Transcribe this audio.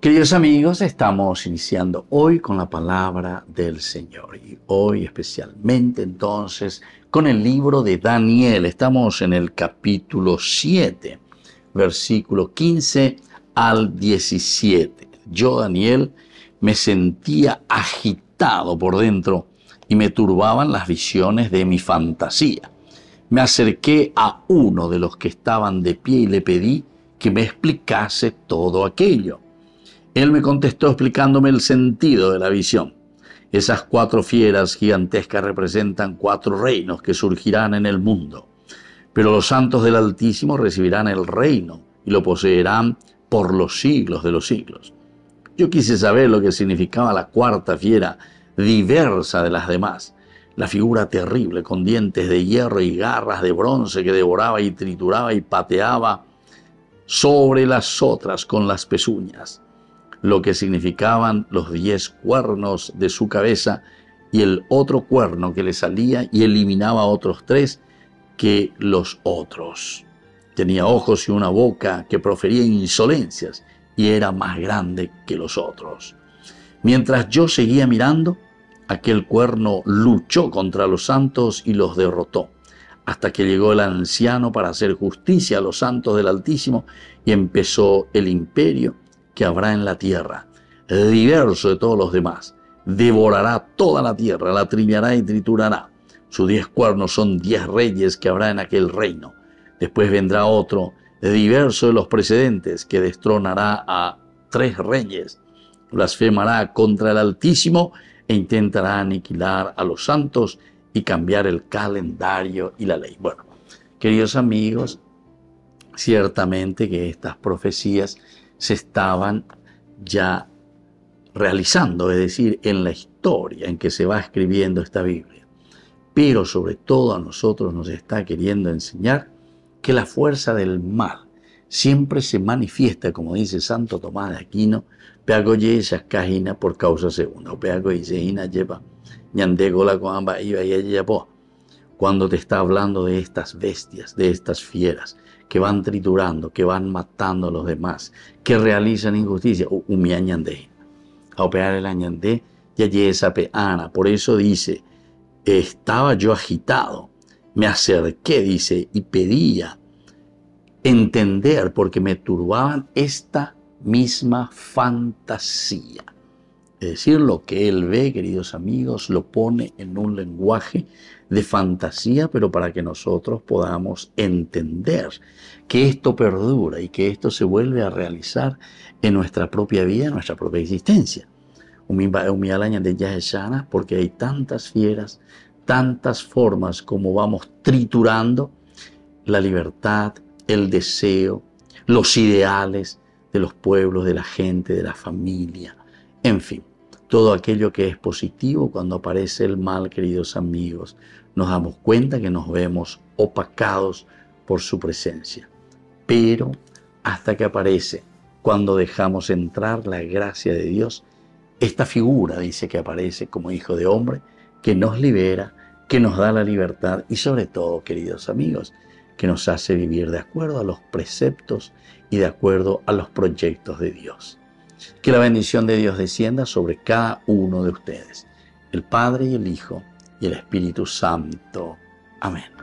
Queridos amigos, estamos iniciando hoy con la palabra del Señor y hoy especialmente entonces con el libro de Daniel. Estamos en el capítulo 7, versículo 15 al 17. Yo, Daniel, me sentía agitado por dentro y me turbaban las visiones de mi fantasía. Me acerqué a uno de los que estaban de pie y le pedí que me explicase todo aquello. Él me contestó explicándome el sentido de la visión. Esas 4 fieras gigantescas representan 4 reinos que surgirán en el mundo. Pero los santos del Altísimo recibirán el reino y lo poseerán por los siglos de los siglos. Yo quise saber lo que significaba la 4ª fiera, diversa de las demás. La figura terrible con dientes de hierro y garras de bronce que devoraba y trituraba y pateaba sobre las otras con las pezuñas. Lo que significaban los 10 cuernos de su cabeza y el otro cuerno que le salía y eliminaba otros 3 que los otros. Tenía ojos y una boca que profería insolencias y era más grande que los otros. Mientras yo seguía mirando, aquel cuerno luchó contra los santos y los derrotó, hasta que llegó el anciano para hacer justicia a los santos del Altísimo y empezó el imperio que habrá en la tierra, diverso de todos los demás. Devorará toda la tierra, la trillará y triturará. Sus 10 cuernos son 10 reyes que habrá en aquel reino. Después vendrá otro, diverso de los precedentes, que destronará a 3 reyes. Blasfemará contra el Altísimo e intentará aniquilar a los santos y cambiar el calendario y la ley. Bueno, queridos amigos, ciertamente que estas profecías se estaban ya realizando, es decir, en la historia en que se va escribiendo esta Biblia. Pero sobre todo a nosotros nos está queriendo enseñar que la fuerza del mal siempre se manifiesta, como dice Santo Tomás de Aquino, peagoye esas cajinas por causa segunda, o peagoye sejina lleva, ñandegola coamba iba y ella po. Cuando te está hablando de estas bestias, de estas fieras, que van triturando, que van matando a los demás, que realizan injusticia, umiañandé. A operar el añandé, ya esa peana. Por eso dice, estaba yo agitado, me acerqué, dice, y pedía entender, porque me turbaban esta misma fantasía. Es decir, lo que él ve, queridos amigos, lo pone en un lenguaje de fantasía, pero para que nosotros podamos entender que esto perdura y que esto se vuelve a realizar en nuestra propia vida, en nuestra propia existencia. Porque hay tantas fieras, tantas formas como vamos triturando la libertad, el deseo, los ideales de los pueblos, de la gente, de la familia. En fin, todo aquello que es positivo, cuando aparece el mal, queridos amigos, nos damos cuenta que nos vemos opacados por su presencia. Pero hasta que aparece, cuando dejamos entrar la gracia de Dios, esta figura dice que aparece como hijo de hombre, que nos libera, que nos da la libertad y sobre todo, queridos amigos, que nos hace vivir de acuerdo a los preceptos y de acuerdo a los proyectos de Dios. Que la bendición de Dios descienda sobre cada uno de ustedes, el Padre y el Hijo y el Espíritu Santo. Amén.